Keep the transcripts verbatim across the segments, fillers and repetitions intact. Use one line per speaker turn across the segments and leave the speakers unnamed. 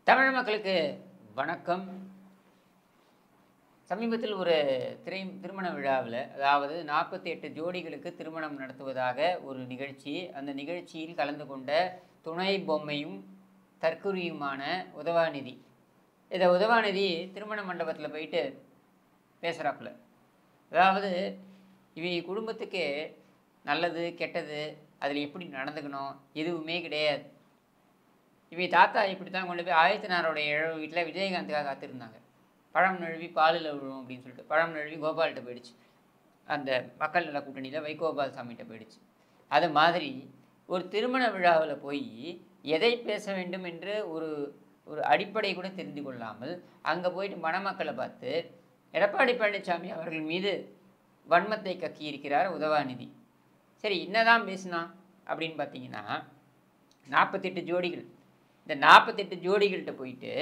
தமிழ் மக்களுக்கு வணக்கம். சமீபத்தில் ஒரு திரை திருமண விழாவில், அதாவது நாற்பத்தி எட்டு ஜோடிகளுக்கு திருமணம் நடத்துவதாக ஒரு நிகழ்ச்சி. அந்த நிகழ்ச்சியில் கலந்து கொண்ட துணை பொம்மையும் தற்குறியுமான உதவாநிதி. இதை உதவாநிதி திருமண மண்டபத்தில் போயிட்டு பேசுகிறாப்புல. அதாவது இவங்க குடும்பத்துக்கு நல்லது கெட்டது அதில் எப்படி நடந்துக்கணும் எதுவுமே கிடையாது. இவங்க தாத்தா இப்படி தான் கொண்டு போய் ஆயத்தினாரோடைய இழவு வீட்டில் விஜயகாந்துக்காக காத்திருந்தாங்க. பழம் நழுவி பாலில் விழுவும் அப்படின்னு சொல்லிட்டு பழம் நழுவி கோபால்கிட்ட போயிடுச்சு. அந்த மக்கள் நல கூட்டணியில் வைகோபால் சாமிகிட்ட போயிடுச்சு. அது மாதிரி ஒரு திருமண விழாவில் போய் எதை பேச வேண்டும் என்று ஒரு ஒரு அடிப்படை கூட தெரிந்து கொள்ளாமல் அங்கே போயிட்டு மணமக்களை பார்த்து எடப்பாடி பழனிசாமி அவர்கள் மீது வன்மத்தை கக்கி இருக்கிறார் உதவாநிதி. சரி, என்னதான் பேசினா அப்படின்னு பார்த்தீங்கன்னா, நாற்பத்தெட்டு ஜோடிகள். இந்த நாற்பத்தெட்டு ஜோடிகள்கிட்ட போயிட்டு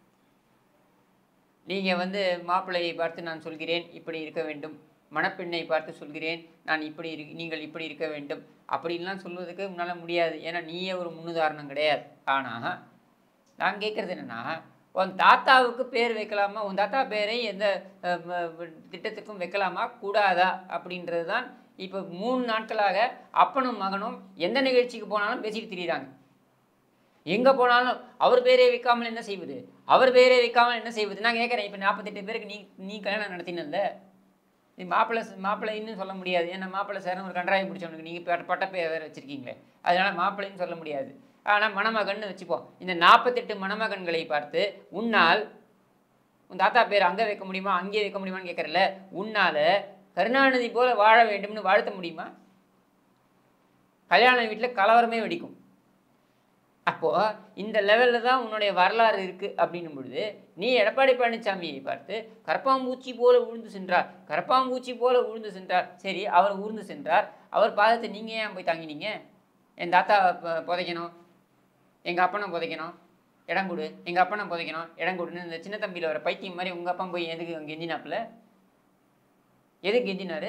நீங்கள் வந்து மாப்பிள்ளையை பார்த்து நான் சொல்கிறேன் இப்படி இருக்க வேண்டும், மணப்பெண்ணை பார்த்து சொல்கிறேன் நான் இப்படி இரு நீங்கள் இப்படி இருக்க வேண்டும் அப்படின்லாம் சொல்வதுக்கு உன்னால் முடியாது. ஏன்னா நீயே ஒரு முன்னுதாரணம் கிடையாது. ஆனால் நான் கேட்குறது என்னென்னா, உன் தாத்தாவுக்கு பேர் வைக்கலாமா, உன் தாத்தா பேரை எந்த திட்டத்துக்கும் வைக்கலாமா கூடாதா அப்படின்றது தான் இப்போ மூணு நாட்களாக அப்பனும் மகனும் எந்த நிகழ்ச்சிக்கு போனாலும் பேசிட்டு திரிகிறாங்க. எங்கே போனாலும் அவர் பேரே வைக்காமல் என்ன செய்வது, அவர் பேரே வைக்காமல் என்ன செய்வது. நான் கேட்குறேன், இப்போ நாற்பத்தெட்டு பேருக்கு நீ நீ கல்யாணம் நடத்தினல்ல, நீ மாப்பிள்ளை மாப்பிள்ளைன்னு சொல்ல முடியாது. ஏன்னா மாப்பிள்ளை சார்னு ஒரு கன்றாயம் பிடிச்சவனுக்கு நீங்கள் பட்ட பேர் வேறு வச்சுருக்கீங்களே, அதனால் மாப்பிள்ளைன்னு சொல்ல முடியாது. ஆனால் மணமகன்னு வச்சுப்போம். இந்த நாற்பத்தெட்டு மணமகன்களை பார்த்து உன்னால் உன் தாத்தா பேர் அங்கே வைக்க முடியுமா அங்கே வைக்க முடியுமான்னு கேட்குறல, உன்னால் கருணாநிதி போல வாழ வேண்டும்னு வாழ்த்த முடியுமா? கல்யாண வீட்டில் கலவரமே வெடிக்கும். அப்போது இந்த லெவலில் தான் உன்னுடைய வரலாறு இருக்குது அப்படின்னும் பொழுது நீ எடப்பாடி பழனிசாமியை பார்த்து கரப்பாம்பூச்சி போல உழுந்து சென்றார், கரப்பாம்பூச்சி போல உழுந்து சென்றார். சரி, அவர் ஊர்ந்து சென்றார், அவர் பாதத்தை நீங்கள் ஏன் போய் தாங்கினீங்க? என் தாத்தா புதைக்கணும், எங்கள் அப்பனை புதைக்கணும் இடம் கொடு, எங்கள் அப்பனை புதைக்கணும் இடம் கொடுன்னு இந்த சின்ன தம்பியில் வர பைத்தியம் மாதிரி உங்கள் அப்பா போய் எதுக்கு அங்கே கெஞ்சினாப்புல, எதுக்கு கெஞ்சினாரு?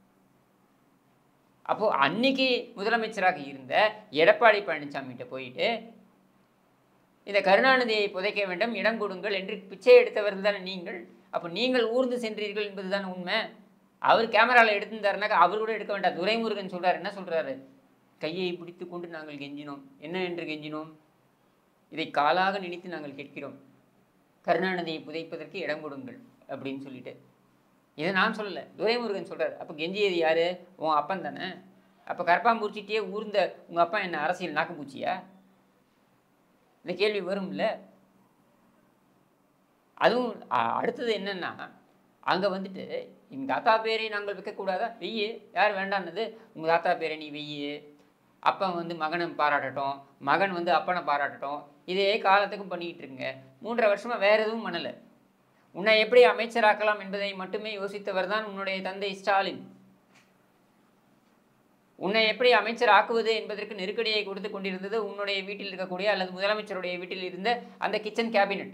அப்போது அன்னைக்கு முதலமைச்சராக இருந்த எடப்பாடி பழனிசாமிகிட்ட போயிட்டு இந்த கருணாநிதியை புதைக்க வேண்டும் இடம் கொடுங்கள் என்று பிச்சை எடுத்தவர்கள் தானே நீங்கள். அப்போ நீங்கள் ஊர்ந்து சென்றீர்கள் என்பது தானே உண்மை. அவர் கேமராவில் எடுத்திருந்தாருனாக்கா அவர் கூட எடுக்க வேண்டாம். துரைமுருகன் சொல்கிறார், என்ன சொல்கிறாரு, கையை பிடித்து கொண்டு நாங்கள் கெஞ்சினோம். என்ன என்று கெஞ்சினோம்? இதை காலாக நினைத்து நாங்கள் கேட்கிறோம், கருணாநிதியை புதைப்பதற்கு இடம் கொடுங்கள் அப்படின்னு சொல்லிட்டு. இதை நான் சொல்லலை, துரைமுருகன் சொல்கிறார். அப்போ கெஞ்சியது யார்? உன் அப்பன் தானே. அப்போ கரப்பாம்பூச்சிட்டே ஊர்ந்த உங்கள் அப்பா என்ன அரசியல் நாக்குப்பூச்சியா? இந்த கேள்வி வரும்ல. அதுவும் அடுத்தது என்னென்னா, அங்கே வந்துட்டு எங்கள் தாத்தா பேரை நாங்கள் வைக்கக்கூடாதா? வெய்யு, யார் வேண்டான்னது? உங்கள் தாத்தா பேரை நீ வெய்யு, அப்பன் வந்து மகனை பாராட்டட்டும், மகன் வந்து அப்பனை பாராட்டட்டும். இதே காலத்துக்கும் பண்ணிக்கிட்டு இருக்குங்க. மூன்றரை வருஷமாக வேறு எதுவும் பண்ணலை. உன்னை எப்படி அமைச்சராக்கலாம் என்பதை மட்டுமே யோசித்தவர் தான் உன்னுடைய தந்தை ஸ்டாலின். உன்னை எப்படி அமைச்சர் ஆக்குவது என்பதற்கு நெருக்கடியை கொடுத்து கொண்டிருந்தது உன்னுடைய வீட்டில் இருக்கக்கூடிய அல்லது முதலமைச்சருடைய வீட்டில் இருந்த அந்த கிச்சன் கேபினட்.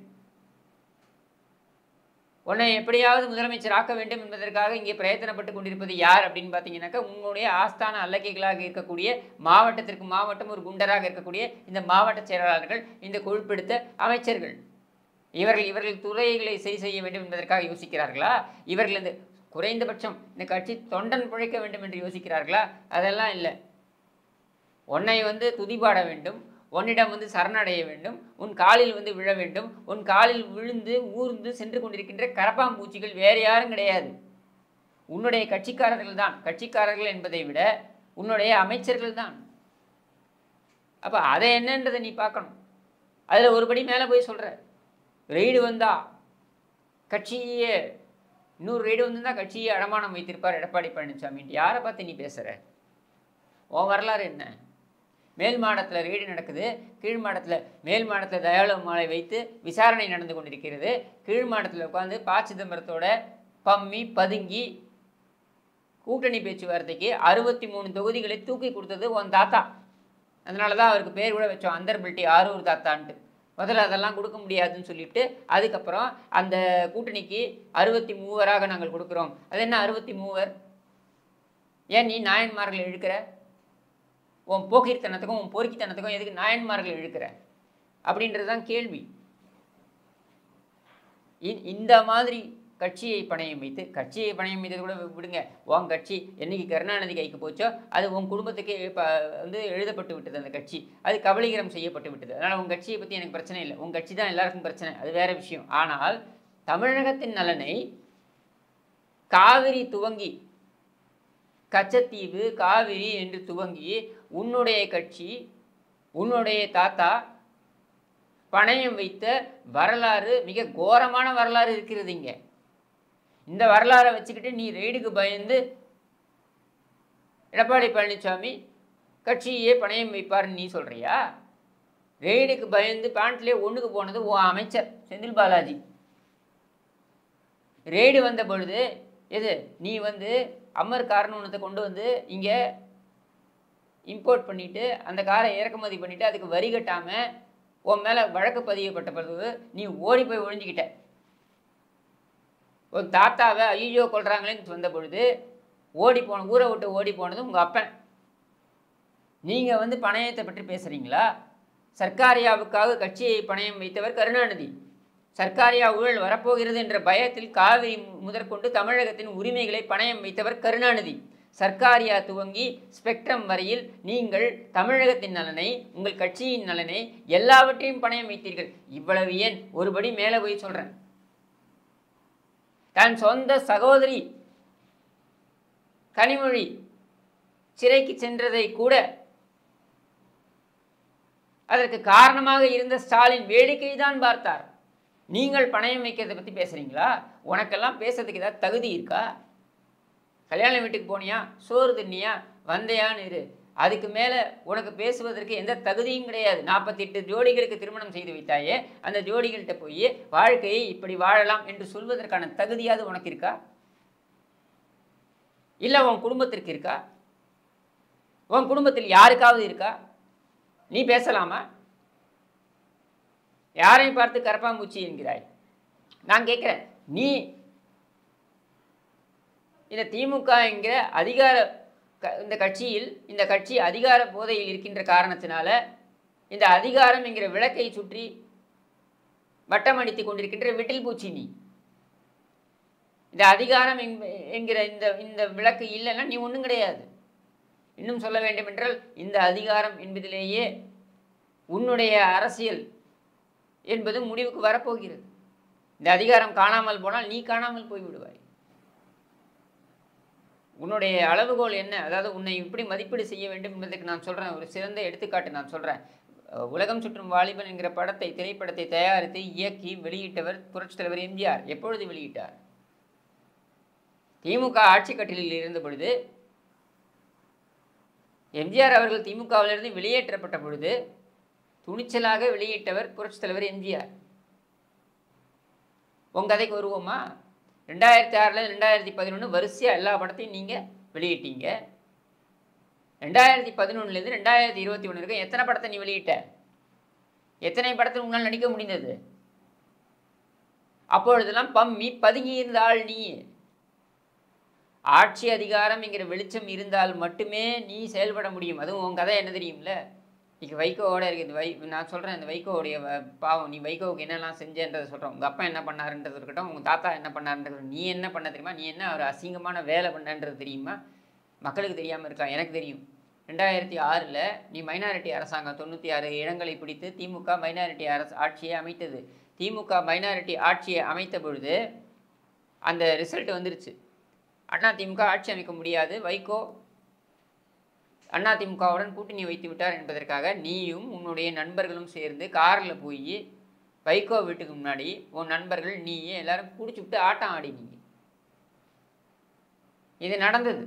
உன்னை எப்படியாவது முதலமைச்சர் ஆக்க வேண்டும் என்பதற்காக இங்கே பிரயத்தனப்பட்டு கொண்டிருப்பது யார் அப்படின்னு பார்த்தீங்கன்னாக்கா, உங்களுடைய ஆஸ்தான அல்லக்கைகளாக இருக்கக்கூடிய மாவட்டத்திற்கு மாவட்டம் ஒரு குண்டராக இருக்கக்கூடிய இந்த மாவட்ட செயலாளர்கள், இந்த கொழுப்பெடுத்த அமைச்சர்கள். இவர்கள் இவர்கள் துறைகளை சரி செய்ய வேண்டும் என்பதற்காக யோசிக்கிறார்களா? இவர்கள் இந்த குறைந்தபட்சம் இந்த கட்சி தொண்டன் பிழைக்க வேண்டும் என்று யோசிக்கிறார்களா? அதெல்லாம் இல்லை. உன்னை வந்து துதிபாட வேண்டும், உன்னிடம் வந்து சரணடைய வேண்டும், உன் காலில் வந்து விழ வேண்டும். உன் காலில் விழுந்து ஊர்ந்து சென்று கொண்டிருக்கின்ற கரப்பாம்பூச்சிகள் வேறு யாரும் கிடையாது, உன்னுடைய கட்சிக்காரர்கள் தான். கட்சிக்காரர்கள் என்பதை விட உன்னுடைய அமைச்சர்கள் தான். அப்போ அதை என்னன்றதை நீ பார்க்கணும். அதில் ஒருபடி மேலே போய் சொல்கிற, ரெய்டு வந்தா கட்சியே, இன்னொரு ரெய்டு வந்துருந்தா கட்சியே அடமானம் வைத்திருப்பார் எடப்பாடி பழனிசாமின்ட்டு. யாரை பார்த்து நீ பேசுகிற? உன் வரலாறு என்ன? மேல் மாடத்தில் ரெய்டு நடக்குது, கீழ் மாடத்தில் மேல் மாடத்தில் தயாளு மாலை வைத்து விசாரணை நடந்து கொண்டிருக்கிறது. கீழ் மாடத்தில் உட்காந்து ப சிதம்பரத்தோட பம்மி பதுங்கி கூட்டணி பேச்சுவார்த்தைக்கு அறுபத்தி மூணு தொகுதிகளை தூக்கி கொடுத்தது உன் தாத்தா. அதனால தான் அவருக்கு பேர் கூட வச்சோம், அந்தர்பில்ட்டி ஆரூர் தாத்தான்ட்டு. முதல்ல அதெல்லாம் கொடுக்க முடியாதுன்னு சொல்லிட்டு அதுக்கப்புறம் அந்த கூட்டணிக்கு அறுபத்தி மூவராக நாங்கள் கொடுக்குறோம். அது என்ன அறுபத்தி மூவர்? ஏன் நீ நாயன்மார்களை இழுக்கிற? உன் போக்கிரித்தனத்துக்கும் உன் பொறுக்கித்தனத்துக்கும் எதுக்கு நாயன்மார்களை இழுக்கிற அப்படின்றது தான் கேள்வி. இந்த மாதிரி கட்சியை பணையம் வைத்து, கட்சியை பணையம் வைத்தது கூட விடுங்க, உன் கட்சி என்னைக்கு கருணாநிதி கைக்கு போச்சோ அது உன் குடும்பத்துக்கு வந்து எழுதப்பட்டு விட்டது. அந்த கட்சி அது கபலீகரம் செய்யப்பட்டு விட்டது. அதனால் உன் கட்சியை பற்றி எனக்கு பிரச்சனை இல்லை. உன் கட்சி தான் எல்லாருக்கும் பிரச்சனை, அது வேற விஷயம். ஆனால் தமிழகத்தின் நலனை காவிரி துவங்கி, கச்சத்தீவு காவிரி என்று துவங்கி உன்னுடைய கட்சி, உன்னுடைய தாத்தா பணையம் வைத்த வரலாறு, மிக கோரமான வரலாறு இருக்கிறது இங்கே. இந்த வரலாறை வச்சுக்கிட்டு நீ ரெய்டுக்கு பயந்து எடப்பாடி பழனிசாமி கட்சியே பணையம் வைப்பார்னு நீ சொல்றியா? ரெய்டுக்கு பயந்து பேண்ட்லேயே ஒன்றுக்கு போனது உன் அமைச்சர் செந்தில் பாலாஜி. ரெய்டு வந்த பொழுது எது நீ வந்து அம்மர் கார்னு ஒன்றத்தை கொண்டு வந்து இங்கே இம்போர்ட் பண்ணிவிட்டு அந்த காரை இறக்குமதி பண்ணிவிட்டு அதுக்கு வரி கட்டாமல் உன் மேலே வழக்கு பதியப்பட்ட பிறகு நீ ஓடி போய் ஒழிஞ்சிக்கிட்ட. ஒரு தாத்தாவை ஐயோ கொள்றாங்களேன்னு வந்த பொழுது ஓடி போன, ஊரை விட்டு ஓடி போனது உங்கள் அப்பன். நீங்கள் வந்து பணயத்தை பற்றி பேசுகிறீங்களா? சர்க்காரியாவுக்காக கட்சியை பணயம் வைத்தவர் கருணாநிதி. சர்க்காரியா ஊழல் வரப்போகிறது என்ற பயத்தில் காவிரி முதற்கொண்டு தமிழகத்தின் உரிமைகளை பணயம் வைத்தவர் கருணாநிதி. சர்க்காரியா துவங்கி ஸ்பெக்ட்ரம் வரையில் நீங்கள் தமிழகத்தின் நலனை, உங்கள் கட்சியின் நலனை எல்லாவற்றையும் பணயம் வைத்தீர்கள். இவ்வளவு ஏன், ஒருபடி மேலே போய் சொல்கிறேன். தன் சொந்த சகோதரி கனிமொழி சிறைக்கு சென்றதை கூட அதற்கு காரணமாக இருந்த ஸ்டாலின் வேடிக்கை தான் பார்த்தார். நீங்கள் பணயம் வைக்கிறதை பற்றி பேசுகிறீங்களா? உனக்கெல்லாம் பேசுறதுக்கு ஏதாவது தகுதி இருக்கா? கல்யாண வீட்டுக்கு போனியா, சோறு தின்னியா, வந்தையான்னு இரு. அதுக்கு மேலே உனக்கு பேசுவதற்கு எந்த தகுதியும் கிடையாது. நாற்பத்தி எட்டு ஜோடிகளுக்கு திருமணம் செய்து வைத்தாயே, அந்த ஜோடிகள்கிட்ட போய் வாழ்க்கையை இப்படி வாழலாம் என்று சொல்வதற்கான தகுதியாவது உனக்கு இருக்கா? இல்லை உன் குடும்பத்திற்கு இருக்கா? உன் குடும்பத்தில் யாருக்காவது இருக்கா? நீ பேசலாமா? யாரையும் பார்த்து கரப்பாம்பூச்சி என்கிறாய். நான் கேட்குறேன், நீ இந்த திமுக என்கிற அதிகார இந்த கட்சியில், இந்த கட்சி அதிகார போதையில் இருக்கின்ற காரணத்தினால இந்த அதிகாரம் என்கிற விளக்கை சுற்றி வட்டமடித்து கொண்டிருக்கின்ற விட்டில் பூச்சி நீ. இந்த அதிகாரம் என்கிற இந்த இந்த விளக்கு இல்லைன்னா நீ ஒன்றும் கிடையாது. இன்னும் சொல்ல வேண்டும் என்றால் இந்த அதிகாரம் என்பதிலேயே உன்னுடைய அரசியல் என்பது முடிவுக்கு வரப்போகிறது. இந்த அதிகாரம் காணாமல் போனால் நீ காணாமல் போய்விடுவாய். உன்னுடைய அளவுகோல் என்ன? அதாவது உன்னை இப்படி மதிப்பீடு செய்ய வேண்டும் என்பதற்கு நான் சொல்கிறேன், ஒரு சிறந்த எடுத்துக்காட்டு நான் சொல்கிறேன். உலகம் சுற்றும் வாலிபன் என்கிற படத்தை, திரைப்படத்தை தயாரித்து இயக்கி வெளியிட்டவர் புரட்சித் தலைவர் எம்ஜிஆர். எப்பொழுது வெளியிட்டார்? திமுக ஆட்சி கட்டிலில் இருந்த பொழுது, எம்ஜிஆர் அவர்கள் திமுகவிலிருந்து வெளியேற்றப்பட்ட பொழுது துணிச்சலாக வெளியிட்டவர் புரட்சித் தலைவர் எம்ஜிஆர். உங்க கதைக்கு வருவோமா? ரெண்டாயிரத்தி ஆறில் ரெண்டாயிரத்தி பதினொன்று வரிசையாக எல்லா படத்தையும் நீங்கள் வெளியிட்டீங்க. ரெண்டாயிரத்தி பதினொன்றுலேருந்து ரெண்டாயிரத்தி இருபத்தி ஒன்று வரைக்கும் எத்தனை படத்தை நீ வெளியிட்ட? எத்தனை படத்தில் உங்களால் நடிக்க முடிந்தது? அப்பொழுதெல்லாம் பம்மி பதுங்கி இருந்த ஆள் நீ. ஆட்சி அதிகாரம் என்கிற வெளிச்சம் இருந்தால் மட்டுமே நீ செயல்பட முடியும். அதுவும் உன் கதை என்ன தெரியும்ல? இன்றைக்கி வைகோவோட இருக்குது. வை நான் சொல்கிறேன், இந்த வைகோவுடைய பாவம், நீ வைகோவுக்கு என்னெல்லாம் செஞ்சேன்றதை சொல்கிறோம். உங்கள் அப்பா என்ன பண்ணாருன்றது இருக்கட்டும், உங்கள் தாத்தா என்ன பண்ணாருன்றது, நீ என்ன பண்ண தெரியுமா? நீ என்ன ஒரு அசிங்கமான வேலை பண்ணன்றது தெரியுமா? மக்களுக்கு தெரியாமல் இருக்கா? எனக்கு தெரியும். ரெண்டாயிரத்தி ஆறில் நீ மைனாரிட்டி அரசாங்கம் தொண்ணூற்றி ஆறு இடங்களை பிடித்து திமுக மைனாரிட்டி அரசு ஆட்சியை அமைத்தது. திமுக மைனாரிட்டி ஆட்சியை அமைத்த பொழுது அந்த ரிசல்ட் வந்துருச்சு. அண்ணா திமுக ஆட்சி அமைக்க முடியாது, வைகோ அண்ணா திமுகவுடன் கூட்டணி வைத்து விட்டார் என்பதற்காக நீயும் உன்னுடைய நண்பர்களும் சேர்ந்து காரில் போய் வைகோ வீட்டுக்கு முன்னாடி உன் நண்பர்கள் நீயே எல்லாரும் பிடிச்சி விட்டு ஆட்டம் ஆடினீங்க. இது நடந்தது.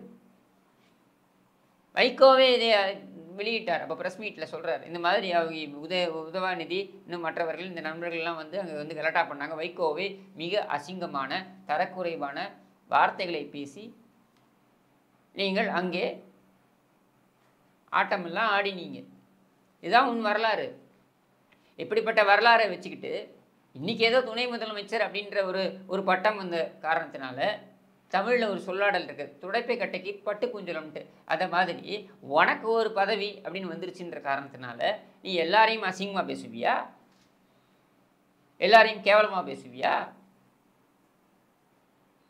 வைகோவே இதை வெளியிட்டார். அப்போ ப்ரெஸ் மீட்டில் சொல்கிறார், இந்த மாதிரி அவங்க உத உதவாநிதி இன்னும் மற்றவர்கள் இந்த நண்பர்கள்லாம் வந்து அங்கே வந்து கலாட்டா பண்ணாங்க. வைகோவே மிக அசிங்கமான தரக்குறைவான வார்த்தைகளை பேசி நீங்கள் அங்கே ஆட்டமெல்லாம் ஆடினீங்க. இதுதான் உன் வரலாறு. இப்படிப்பட்ட வரலாறை வச்சுக்கிட்டு இன்றைக்கி ஏதோ துணை முதலமைச்சர் அப்படின்ற ஒரு ஒரு பட்டம் வந்த காரணத்தினால தமிழில் ஒரு சொல்லாடல் இருக்குது, துடைப்பை கட்டைக்கு பட்டு குஞ்சலம்ட்டு. அதை மாதிரி உனக்கு ஒரு பதவி அப்படின்னு வந்துருச்சுன்ற காரணத்தினால நீ எல்லாரையும் அசிங்கமாக பேசுவியா? எல்லாரையும் கேவலமாக பேசுவியா?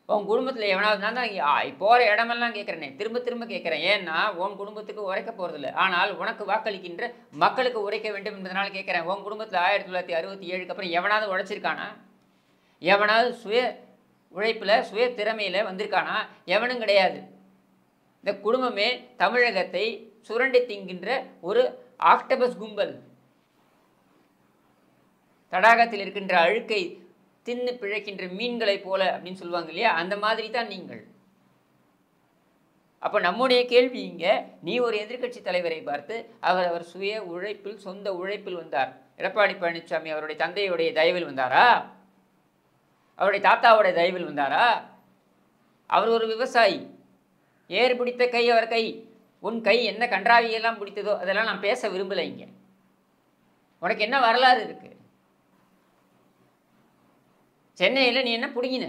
உன் குடும்பத்தில் எவனாவது நான் தான் போகிற இடமெல்லாம் கேட்குறேனே, திரும்ப திரும்ப கேட்குறேன். ஏன்னா உன் குடும்பத்துக்கு உரைக்க போகிறதில்ல, ஆனால் உனக்கு வாக்களிக்கின்ற மக்களுக்கு உரைக்க வேண்டும் என்பதனால கேட்குறேன். உன் குடும்பத்தில் ஆயிரத்தி தொள்ளாயிரத்தி அறுபத்தி ஏழுக்கு அப்புறம் எவனாவது உழைச்சிருக்கானா? எவனாவது சுய உழைப்பில் சுய திறமையில் வந்திருக்கானா? எவனும் கிடையாது. இந்த குடும்பமே தமிழகத்தை சுரண்டி திங்கின்ற ஒரு ஆக்டோபஸ் கும்பல். தடாகத்தில் இருக்கின்ற அழுக்கை தின்னு பிழைக்கின்ற மீன்களை போல அப்படின்னு சொல்லுவாங்க இல்லையா, அந்த மாதிரி தான் நீங்கள். அப்போ நம்முடைய கேள்வி இங்கே, நீ ஒரு எதிர்க்கட்சி தலைவரை பார்த்து அவர் அவர் சுய உழைப்பில் சொந்த உழைப்பில் வந்தார். எடப்பாடி பழனிசாமி அவருடைய தந்தையுடைய தயவில் வந்தாரா? அவருடைய தாத்தாவுடைய தயவில் வந்தாரா? அவர் ஒரு விவசாயி. ஏறு பிடித்த கை அவர் கை. உன் கை என்ன கன்றாவியெல்லாம் பிடித்ததோ அதெல்லாம் நான் பேச விரும்பலை. இங்கே உனக்கு என்ன வரலாறு இருக்கு? சென்னையில் நீ என்ன பிடிங்கின?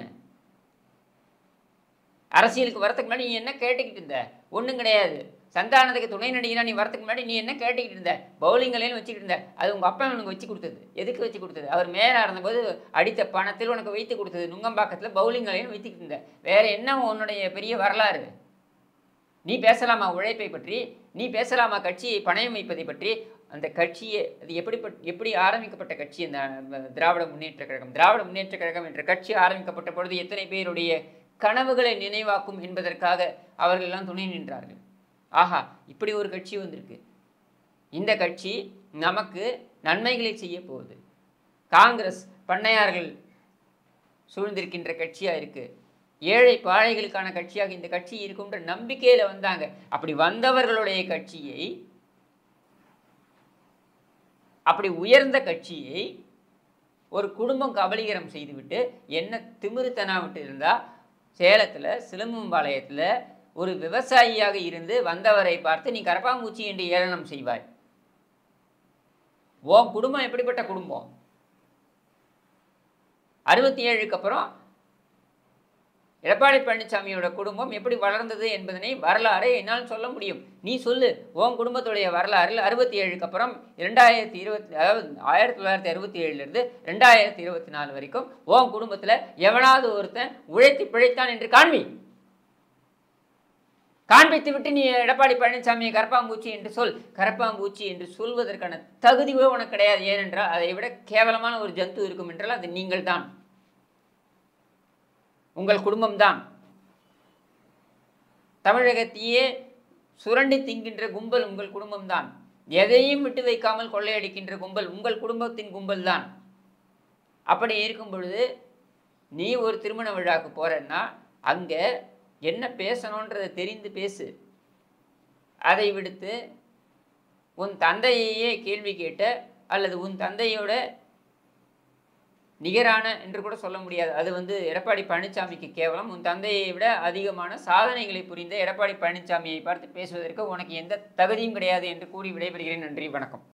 அரசியலுக்கு வரத்துக்கு முன்னாடி நீ என்ன கேட்டுக்கிட்டு இருந்த? ஒன்றும் கிடையாது. சந்தானத்துக்கு துணை நடிகனா நீ வரத்துக்கு முன்னாடி நீ என்ன கேட்டுக்கிட்டு இருந்த? பவுலிங்கலையும் வச்சுக்கிட்டு இருந்த. அது உங்கள் அப்பா உனக்கு வச்சு கொடுத்தது. எதுக்கு வச்சு கொடுத்தது? அவர் மேலே இருந்தபோது அடித்த பணத்தில் உனக்கு வைத்து கொடுத்தது. நுங்கம்பாக்கத்தில் பவுலிங்கலையும் வைத்துக்கிட்டு இருந்த. வேறு என்ன உன்னுடைய பெரிய வரலாறு? நீ பேசலாமா உழைப்பை பற்றி? நீ பேசலாமா கட்சியை பணயம் வைப்பதை பற்றி? அந்த கட்சியை அது எப்படி எப்படி ஆரம்பிக்கப்பட்ட கட்சி அந்த திராவிட முன்னேற்ற கழகம்? திராவிட முன்னேற்ற கழகம் என்ற கட்சி ஆரம்பிக்கப்பட்ட பொழுது எத்தனை பேருடைய கனவுகளை நினைவாக்கும் என்பதற்காக அவர்கள் எல்லாம் துணை நின்றார்கள். ஆஹா, இப்படி ஒரு கட்சி வந்திருக்கு. இந்த கட்சி நமக்கு நன்மைகளை செய்ய போகுது. காங்கிரஸ் பண்ணையார்கள் சூழ்ந்திருக்கின்ற கட்சியாக இருக்குது. ஏழை பாழைகளுக்கான கட்சியாக இந்த கட்சி இருக்கும்ன்ற நம்பிக்கையில் வந்தாங்க. அப்படி வந்தவர்களுடைய கட்சியை, அப்படி உயர்ந்த கட்சியை ஒரு குடும்பம் கபலீகரம் செய்துவிட்டு என்ன திமிருத்தனா விட்டு இருந்தால், சேலத்தில் சிலம்பம்பாளையத்தில் ஒரு விவசாயியாக இருந்து வந்தவரை பார்த்து நீ கரப்பாம்பூச்சி என்று ஏளனம் செய்வாய். உன் குடும்பம் எப்படிப்பட்ட குடும்பம்? அறுபத்தி ஏழுக்கு அப்புறம் எடப்பாடி பழனிசாமியோட குடும்பம் எப்படி வளர்ந்தது என்பதனை வரலாறை என்னால் சொல்ல முடியும். நீ சொல்லு, உன் குடும்பத்துடைய வரலாறில் அறுபத்தி ஏழுக்கு அப்புறம் இரண்டாயிரத்தி இருபத்தி அதாவது ஆயிரத்தி தொள்ளாயிரத்தி அறுபத்தி ஏழுலேருந்து ரெண்டாயிரத்தி இருபத்தி நாலு வரைக்கும் உன் குடும்பத்தில் எவனாவது ஒருத்தன் உழைத்து பிழைத்தான் என்று காண்பி. காண்பித்து விட்டு நீ எடப்பாடி பழனிசாமியை கரப்பாம்பூச்சி என்று சொல். கரப்பாம்பூச்சி என்று சொல்வதற்கான தகுதியே உனக்கு கிடையாது. ஏனென்றால் அதை விட கேவலமான ஒரு ஜந்து இருக்கும் என்றால் அது நீங்கள் தான், உங்கள் குடும்பம்தான். தமிழகத்தையே சுரண்டி திங்கின்ற கும்பல் உங்கள் குடும்பம்தான். எதையும் விட்டு வைக்காமல் கொள்ளையடிக்கின்ற கும்பல் உங்கள் குடும்பத்தின் கும்பல் தான். அப்படி இருக்கும் பொழுது நீ ஒரு திருமண விழாவுக்கு போறன்னா அங்கே என்ன பேசணுன்றதை தெரிந்து பேசு. அதை விடுத்து உன் தந்தையையே கேள்வி கேட்ட அல்லது உன் தந்தையோட நிகரான என்று கூட சொல்ல முடியாது. அது வந்து எடப்பாடி பழனிசாமிக்கு கேவலம். உன் தந்தையை விட அதிகமான சாதனைகளை புரிந்த எடப்பாடி பழனிசாமியை பார்த்து பேசுவதற்கு உனக்கு எந்த தகுதியும் கிடையாது என்று கூறி விடைபெறுகிறேன். நன்றி, வணக்கம்.